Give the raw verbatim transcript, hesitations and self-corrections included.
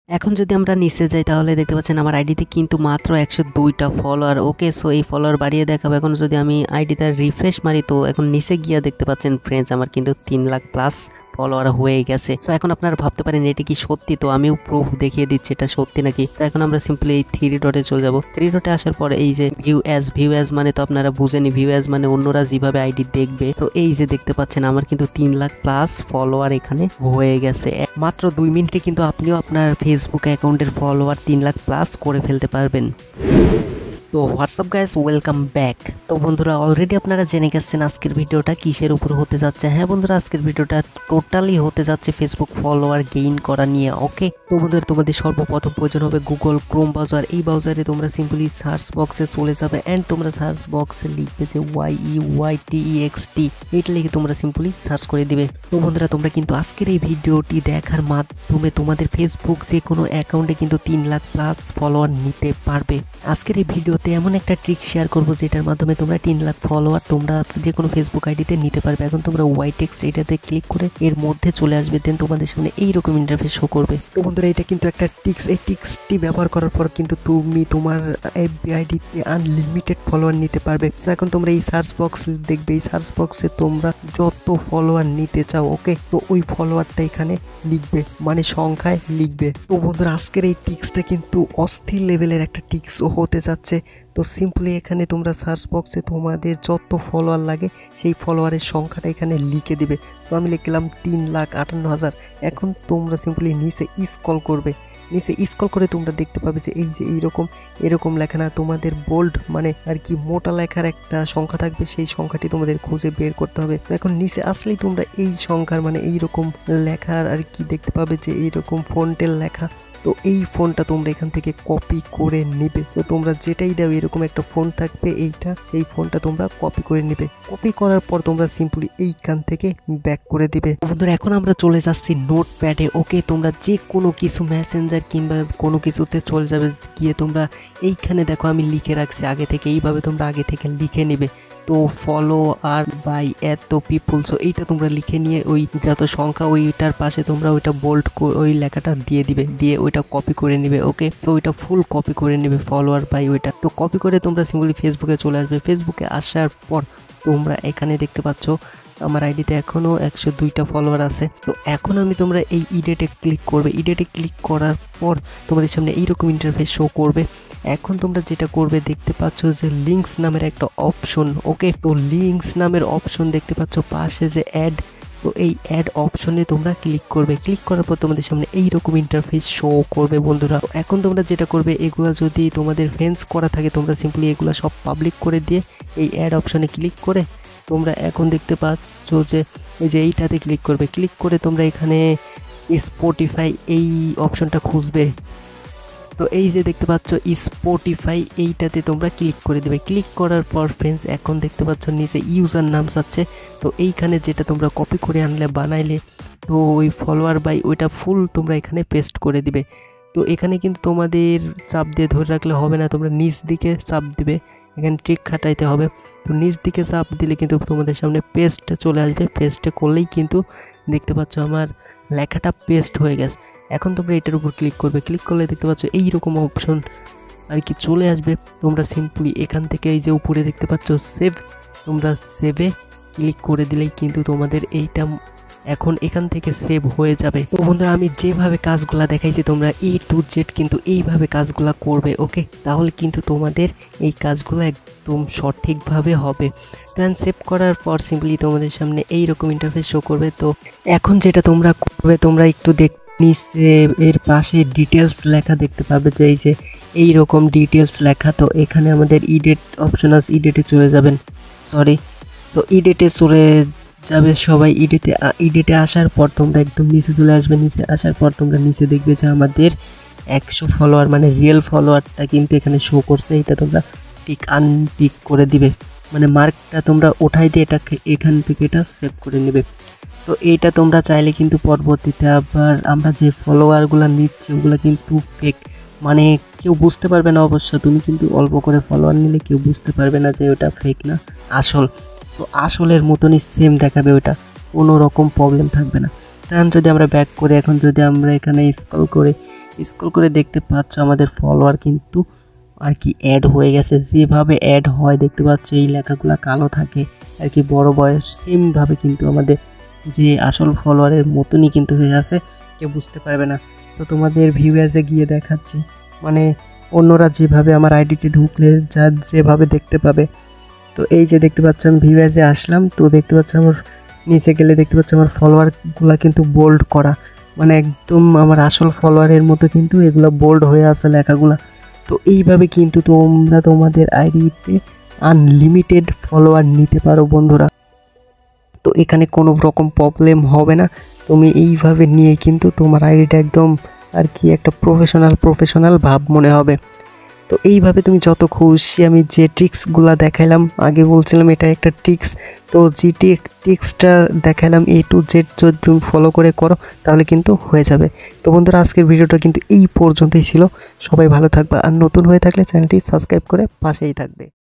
এখন যদি আমরা নিচে যাই তাহলে দেখতে পাচ্ছেন আমার আইডিতে কিন্তু মাত্র একশো দুইটা ফলোয়ার। ওকে, সো এই ফলোয়ার বাড়িয়ে দেখাবো। এখন যদি আমি আইডিটা রিফ্রেশ মারি তো এখন নিচে গিয়ে দেখতে পাচ্ছেন ফ্রেন্ডস আমার কিন্তু তিন লাখ প্লাস ফলোয়ার হয়ে গেছে। সো এখন আপনারা ভাবতে পারেন এটা কি সত্যি, তো আমিও প্রুফ দেখিয়ে দিচ্ছি এটা সত্যি নাকি। তো এখন আমরা সিম্পলি এই থ্রি ডটে চলে যাব। থ্রি ডটে আসার পরে এই যে ভিউ অ্যাজ, ভিউ অ্যাজ মানে তো আপনারা বুঝেনি, ভিউ অ্যাজ মানে অন্যরা যেভাবে আইডি দেখবে। তো এই যে দেখতে পাচ্ছেন আমার কিন্তু তিন লাখ প্লাস ফলোয়ার এখানে হয়ে গেছে। মাত্র দুই মিনিটে কিন্তু আপনিও আপনার ফেসবুক অ্যাকাউন্টের ফলোয়ার তিন লাখ প্লাস করে ফেলতে পারবেন। তো হোয়াটসঅ্যাপ গাইস, ওয়েলকাম ব্যাক। তো বন্ধুরা অলরেডি আপনারা জেনে গেছেন আজকের ভিডিওটা কিসের উপর হতে যাচ্ছে। হ্যাঁ বন্ধুরা, আজকের ভিডিওটা টোটালি হতে যাচ্ছে ফেসবুক ফলোয়ার গেইন করা নিয়ে। ওকে, তো বন্ধুরা তোমাদের সর্বপ্রথম প্রয়োজন হবে গুগল ক্রোম ব্রাউজার। এই ব্রাউজারে তোমরা সিম্পলি সার্চ বক্সে চলে যাবে অ্যান্ড তোমরা সার্চ বক্সে লিখবে যে Y E Y T E X T, এইটা লিখে তোমরা সিম্পলি সার্চ করে দিবে। তো বন্ধুরা তোমরা কিন্তু আজকের এই ভিডিওটি দেখার মাধ্যমে তোমাদের ফেসবুক যে কোনো অ্যাকাউন্টে কিন্তু তিন লাখ প্লাস ফলোয়ার নিতে পারবে। আজকের এই ভিডিও এমন একটা ট্রিক শেয়ার করবো যেটার মাধ্যমে তোমরা তিন লাখ ফলোয়ার তোমরা যে কোনো ফেসবুক আইডিতে নিতে পারবে। এখন তোমরা ওয়াই টেক্সট এটাতে ক্লিক করে এর মধ্যে চলে আসবে, দেন তোমাদের সামনে এইরকম ইন্টারফেস শো করবে। তো বন্ধুরা এটা কিন্তু একটা টিক্স, এই টিক্সটি ব্যবহার করার পর কিন্তু তুমি তোমার এফবি আইডিতে আনলিমিটেড ফলোয়ার নিতে পারবে। তো এখন তোমরা এই সার্চ বক্স দেখবে, এই সার্চ বক্সে তোমরা যত ফলোয়ার নিতে চাও ওকে, তো ওই ফলোয়ারটা এখানে লিখবে, মানে সংখ্যায় লিখবে। তো বন্ধুরা আজকের এই টিক্সটা কিন্তু অস্থির লেভেলের একটা টিক্স হতে যাচ্ছে। তো সিম্পলি এখানে তোমরা সার্চ বক্সে তোমাদের যত ফলোয়ার লাগে সেই ফলোয়ারের সংখ্যাটা এখানে লিখে দিবে। সো আমি লিখলাম তিন লাখ আটান্ন হাজার। এখন তোমরা সিম্পলি নিচে স্ক্রল করবে, নিচে স্ক্রল করে তোমরা দেখতে পাবে যে এই যে এইরকম এরকম লেখা না, তোমাদের বোল্ড মানে আর কি মোটা লেখার একটা সংখ্যা থাকবে, সেই সংখ্যাটি তোমাদের খুঁজে বের করতে হবে। তো এখন নিচে আসলেই তোমরা এই সংখ্যার মানে এইরকম লেখার আর কি দেখতে পাবে যে এইরকম ফন্টের লেখা। তো এই ফোনটা তোমরা এখান থেকে কপি করে নেবে। তো তোমরা যেটাই দাও এরকম একটা ফোন থাকবে, এইটা সেই ফোনটা তোমরা কপি করে নেবে। কপি করার পর তোমরা সিম্পলি এইখান থেকে ব্যাক করে দিবে। বন্ধুরা এখন আমরা চলে যাচ্ছি নোটপ্যাডে। ওকে, তোমরা যে কোনো কিছু মেসেঞ্জার কিংবা কোনো কিছুতে চলে যাবে, গিয়ে তোমরা এইখানে দেখো আমি লিখে রাখছি আগে থেকে, এইভাবে তোমরা আগে থেকে লিখে নেবে। তো ফলো আর বাই এত পিপুল, সো এইটা তোমরা লিখে নিয়ে ওই যত সংখ্যা ওইটার পাশে তোমরা ওইটা বোল্ড ওই লেখাটা দিয়ে দিবে, দিয়ে ওইটা কপি করে নেবে। ওকে, সো ওইটা ফুল কপি করে নেবে ফলোয়ার বাই ওইটা। তো কপি করে তোমরা সিম্পলি ফেসবুকে চলে আসবে। ফেসবুকে আসার পর তোমরা এখানে দেখতে পাচ্ছ আমার আইডিতে এখনও একশো দুইটা ফলোয়ার আছে। তো এখন আমি তোমরা এই ইডেটে ক্লিক করবে। ইডেটে ক্লিক করার পর তোমাদের সামনে এইরকম ইন্টারফেস শো করবে। এখন তোমরা যেটা করবে দেখতে পাচ্ছ যে লিঙ্কস নামের একটা অপশন। ওকে, তো লিঙ্কস নামের অপশন দেখতে পাচ্ছ পাশে যে অ্যাড, তো এই অ্যাড অপশনে তোমরা ক্লিক করবে। ক্লিক করার পর তোমাদের সামনে এইরকম ইন্টারফেস শো করবে। বন্ধুরা এখন তোমরা যেটা করবে, এগুলো যদি তোমাদের ফ্রেন্ডস করা থাকে তোমরা সিম্পলি এগুলো সব পাবলিক করে দিয়ে এই অ্যাড অপশনে ক্লিক করে তোমরা এখন দেখতে পাচ্ছ যে এই যে এইটাতে ক্লিক করবে। ক্লিক করে তোমরা এখানে স্পটিফাই এই অপশনটা খুঁজবে। তো এই যে দেখতে পাচ্ছ স্পটিফাই, এইটাতে তোমরা ক্লিক করে দেবে। ক্লিক করার পর ফ্রেন্ডস এখন দেখতে পাচ্ছ নিচে ইউজার নাম চাচ্ছে। তো এইখানে যেটা তোমরা কপি করে আনলে বানাইলে, তো ওই ফলোয়ার বাই ওইটা ফুল তোমরা এখানে পেস্ট করে দিবে। তো এখানে কিন্তু তোমাদের চাপ দিয়ে ধরে রাখলে হবে না, তোমরা নিচ দিকে চাপ দিবে, এখানে ট্রিক খাটাইতে হবে। তো নিচ দিকে চাপ দিলে কিন্তু তোমাদের সামনে পেস্ট চলে আসবে। পেস্টে করলেই কিন্তু দেখতে পাচ্ছ আমার লেখাটা পেস্ট হয়ে গেছে। এখন তোমরা এটার উপর ক্লিক করবে। ক্লিক করলে দেখতে পাচ্ছ এইরকম অপশন আর কি চলে আসবে। তোমরা সিম্পলি এখান থেকে এই যে উপরে দেখতে পাচ্ছ সেভ, তোমরা সেভে ক্লিক করে দিলেই কিন্তু তোমাদের এইটা এখন এখান থেকে সেভ হয়ে যাবে। তো বন্ধুরা আমি যেভাবে কাজগুলা দেখাইছি তোমরা এ টু জেড কিন্তু এইভাবে কাজগুলা করবে। ওকে, তাহলে কিন্তু তোমাদের এই কাজগুলো একদম সঠিকভাবে হবে। দেন সেভ করার পর সিম্পলি তোমাদের সামনে এইরকম ইন্টারফেস শো করবে। তো এখন যেটা তোমরা করবে, তোমরা একটু দেখ নিচে এর পাশে ডিটেলস লেখা দেখতে পাবে যে এই যে এইরকম ডিটেলস লেখা। তো এখানে আমাদের ইডেট অপশন আছে, ইডেটে চলে যাবেন। সরি, তো ইডেটে চলে যাবে সবাই। ইডেটে ইডেটে আসার পর তোমরা একদম নিচে চলে আসবে। নিচে আসার পর তোমরা নিচে দেখবে যে আমাদের একশো ফলোয়ার মানে রিয়েল ফলোয়ারটা কিন্তু এখানে শো করছে। এটা তোমরা টিক আনটিক করে দিবে, মানে মার্কটা তোমরা ওঠাই দিয়ে এটা এখান থেকে এটা সেভ করে নেবে। তো এইটা তোমরা চাইলে কিন্তু পরবর্তীতে আবার আমরা যে ফলোয়ারগুলো নিচ্ছি ওগুলো কিন্তু ফেক, মানে কেউ বুঝতে পারবে না। অবশ্য তুমি কিন্তু অল্প করে ফলোয়ার নিলে কেউ বুঝতে পারবে না যে ওটা ফেক না আসল। সো আসলের মতনই সেম দেখাবে, ওটা কোনো রকম প্রবলেম থাকবে না। দেন যদি আমরা ব্যাক করে এখন যদি আমরা এখানে স্ক্রল করে স্ক্রল করে দেখতে পাচ্ছ আমাদের ফলোয়ার কিন্তু আর কি অ্যাড হয়ে গেছে। যেভাবে অ্যাড হয় দেখতে পাচ্ছ এই লেখাগুলো কালো থাকে আর কি বড় বয়স সেমভাবে কিন্তু আমাদের যে আসল ফলোয়ারের মতনই কিন্তু হয়ে আছে, কেউ বুঝতে পারবে না। তো তোমাদের ভিউয়ার্সে গিয়ে দেখাচ্ছি, মানে অন্যরা যেভাবে আমার আইডিতে ঢুকলে যা যেভাবে দেখতে পাবে। তো এই যে দেখতে পাচ্ছ আমি ভিউয়ার্সে আসলাম, তো দেখতে পাচ্ছ আমার নিচে গেলে দেখতে পাচ্ছ আমার ফলোয়ারগুলো কিন্তু বোল্ড করা, মানে একদম আমার আসল ফলোয়ারের মতো কিন্তু এগুলো বোল্ড হয়ে আছে লেখাগুলো। তো এইভাবে কিন্তু তোমরা তোমাদের আইডিতে আনলিমিটেড ফলোয়ার নিতে পারো বন্ধুরা। তো এখানে কোনো রকম প্রবলেম হবে না, তুমি এইভাবে নিয়ে কিন্তু তোমার আইডিটা একদম আর কি একটা প্রফেশনাল প্রফেশনাল ভাব মনে হবে। তো এইভাবে তুমি যত খুশি, আমি যে ট্রিক্সগুলো দেখাইলাম আগে বলছিলাম এটা একটা ট্রিক্স, তো যে ট্রিক্সটা দেখাইলাম এ টু জেড যদি তুমি ফলো করে করো তাহলে কিন্তু হয়ে যাবে। তো বন্ধুরা আজকের ভিডিওটা কিন্তু এই পর্যন্তই ছিল, সবাই ভালো থাকবে, আর নতুন হয়ে থাকলে চ্যানেলটি সাবস্ক্রাইব করে পাশেই থাকবে।